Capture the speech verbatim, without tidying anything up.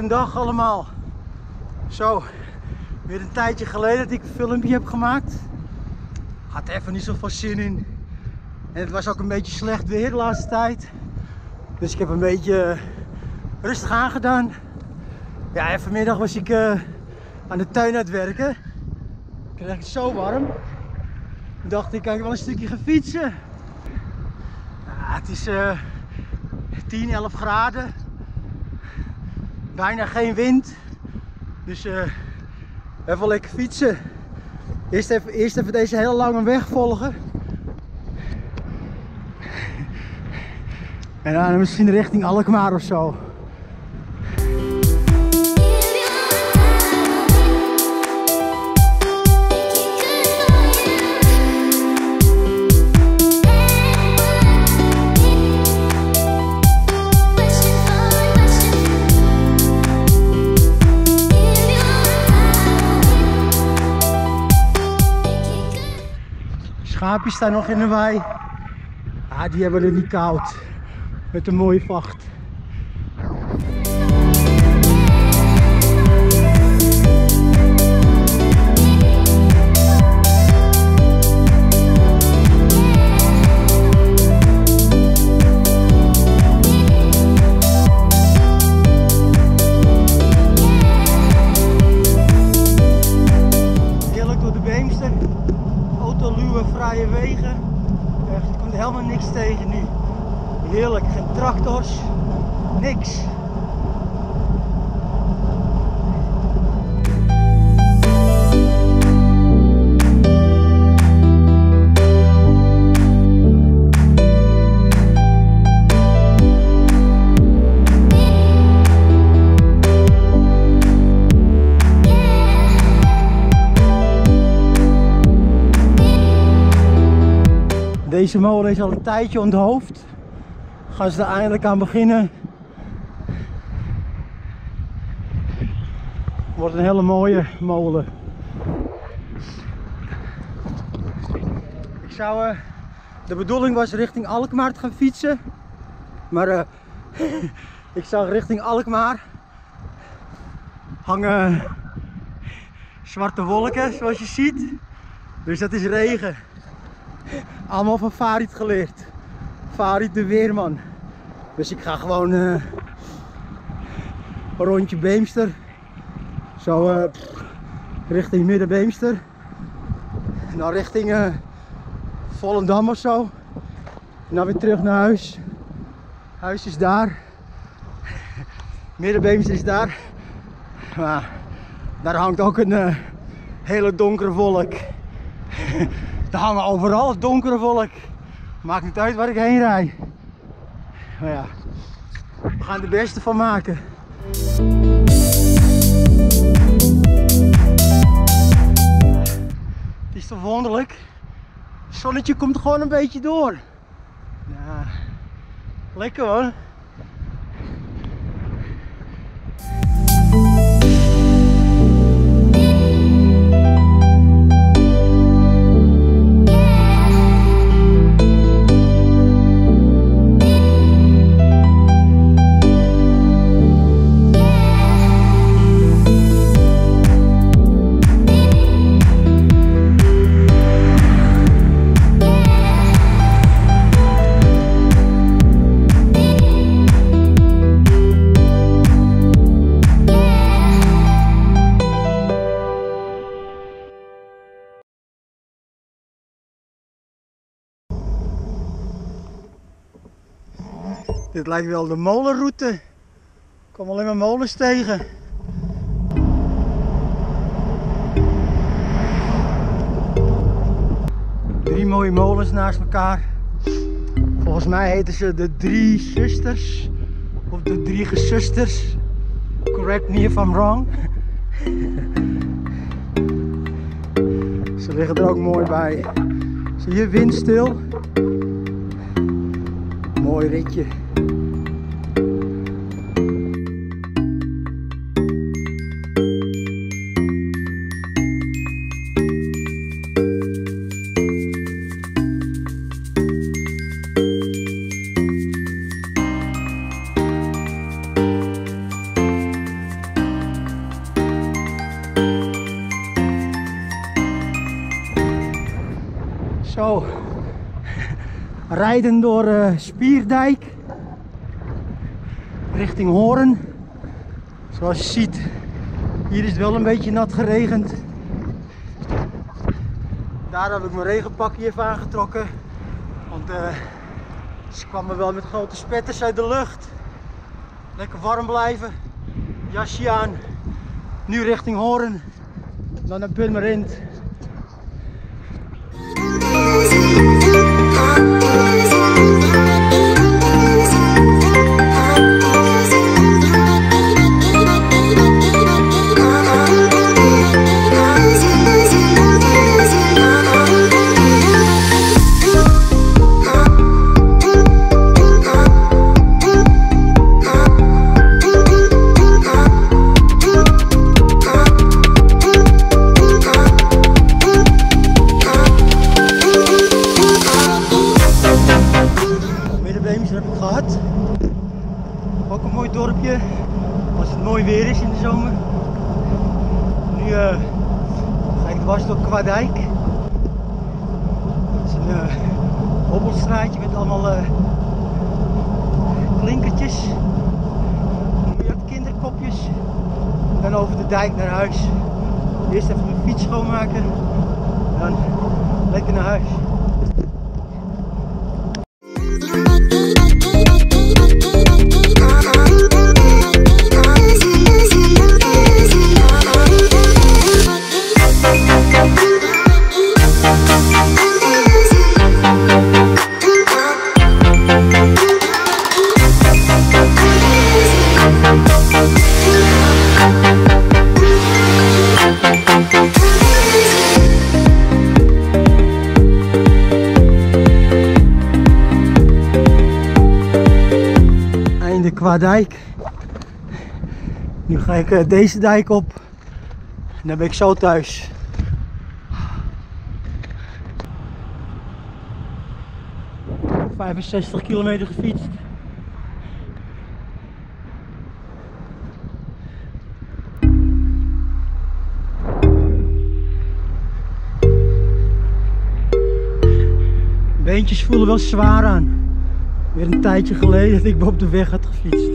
Goedendag allemaal. Zo, weer een tijdje geleden dat ik een filmpje heb gemaakt. Had even niet zoveel zin in. En het was ook een beetje slecht weer de laatste tijd. Dus ik heb een beetje rustig aangedaan. Ja, en vanmiddag was ik uh, aan de tuin aan het werken. Ik kreeg het zo warm. Toen dacht ik, kan ik wel een stukje gaan fietsen. Ja, het is uh, tien, elf graden. Bijna geen wind. Dus uh, even lekker fietsen. Eerst even, eerst even deze hele lange weg volgen. En dan misschien richting Alkmaar of zo. Schaapjes staan nog in de wei. Ah, die hebben het niet koud. Met een mooie vacht. Heerlijk door de Beemster. Autoluwe, vrije wegen. Er komt helemaal niks tegen nu. Heerlijk, geen tractors, niks. Deze molen is al een tijdje onthoofd. Gaan ze er eindelijk aan beginnen. Wordt een hele mooie molen. Ik zou, uh, de bedoeling was richting Alkmaar te gaan fietsen. Maar uh, ik zag richting Alkmaar hangen zwarte wolken zoals je ziet. Dus dat is regen. Allemaal van Farid geleerd. Farid de Weerman. Dus ik ga gewoon uh, een rondje Beemster. Zo uh, pff, richting Midden-Beemster. En dan richting uh, Volendam of zo. En dan weer terug naar huis. Huis is daar. Midden-Beemster is daar. Maar daar hangt ook een uh, hele donkere wolk. Er hangen overal het donkere wolk. Maakt niet uit waar ik heen rijd. Maar ja, we gaan er het beste van maken. Het is toch wonderlijk. Het zonnetje komt er gewoon een beetje door. Ja, lekker hoor. Dit lijkt wel de molenroute. Ik kom alleen maar molens tegen. Drie mooie molens naast elkaar. Volgens mij heten ze de drie zusters. Of de drie gezusters. Correct me if I'm wrong. Ze liggen er ook mooi bij. Zie je, windstil. Mooi ritje. Zo, rijden door uh, Spierdijk richting Hoorn. Zoals je ziet, hier is het wel een beetje nat geregend. Daar heb ik mijn regenpakje even aangetrokken, want uh, ze kwamen wel met grote spetters uit de lucht. Lekker warm blijven, jasje aan, nu richting Hoorn, dan naar Purmerend. Ook een mooi dorpje, als het mooi weer is in de zomer. Nu uh, ga ik dwars door Kwaadijk. Het is een uh, hobbelstraatje met allemaal uh, klinkertjes. Kinderkopjes. Dan over de dijk naar huis. Eerst even mijn fiets schoonmaken. Dan lekker naar huis. Kwaadijk. Nu ga ik uh, deze dijk op en dan ben ik zo thuis. vijfenzestig kilometer gefietst. Beentjes voelen wel zwaar aan. Weer een tijdje geleden dat ik op de weg had gefietst.